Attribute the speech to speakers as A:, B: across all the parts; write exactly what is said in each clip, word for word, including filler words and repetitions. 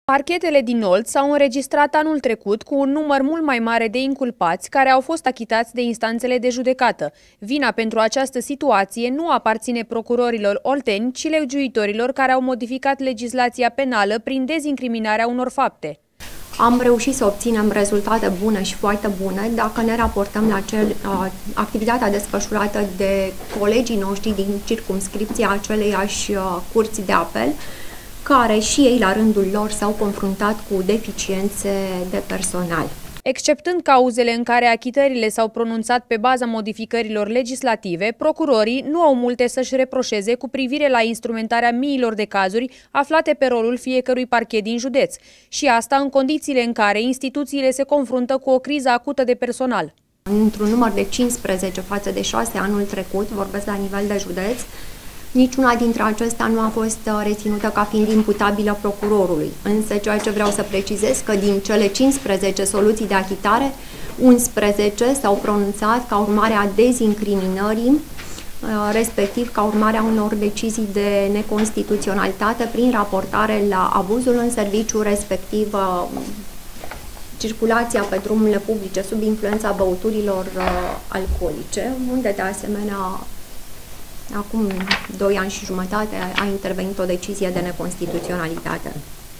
A: Parchetele din Olt s-au înregistrat anul trecut cu un număr mult mai mare de inculpați care au fost achitați de instanțele de judecată. Vina pentru această situație nu aparține procurorilor olteni, ci legiuitorilor care au modificat legislația penală prin dezincriminarea unor fapte.
B: Am reușit să obținem rezultate bune și foarte bune dacă ne raportăm la cel, uh, activitatea desfășurată de colegii noștri din circumscripția aceleiași uh, curți de apel, care și ei la rândul lor s-au confruntat cu deficiențe de personal.
A: Exceptând cauzele în care achitările s-au pronunțat pe baza modificărilor legislative, procurorii nu au multe să-și reproșeze cu privire la instrumentarea miilor de cazuri aflate pe rolul fiecărui parchet din județ, și asta în condițiile în care instituțiile se confruntă cu o criză acută de personal.
B: Într-un număr de cincisprezece față de șase anul trecut, vorbesc la nivel de județ, niciuna dintre acestea nu a fost reținută ca fiind imputabilă procurorului. Însă ceea ce vreau să precizez că din cele cincisprezece soluții de achitare, unsprezece s-au pronunțat ca urmare a dezincriminării, respectiv ca urmare a unor decizii de neconstituționalitate prin raportare la abuzul în serviciu, respectiv circulația pe drumurile publice sub influența băuturilor alcoolice, unde de asemenea acum doi ani și jumătate a intervenit o decizie de neconstituționalitate.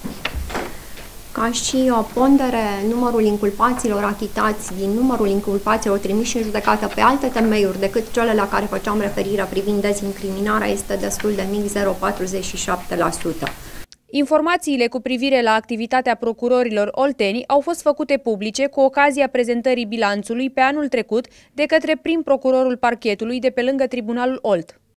B: Ca și o pondere, numărul inculpaților achitați din numărul inculpaților trimiși în judecată pe alte temeiuri decât cele la care făceam referire privind dezincriminarea este destul de mic, zero virgulă patruzeci și șapte la sută.
A: Informațiile cu privire la activitatea procurorilor olteni au fost făcute publice cu ocazia prezentării bilanțului pe anul trecut de către prim procurorul parchetului de pe lângă Tribunalul Olt.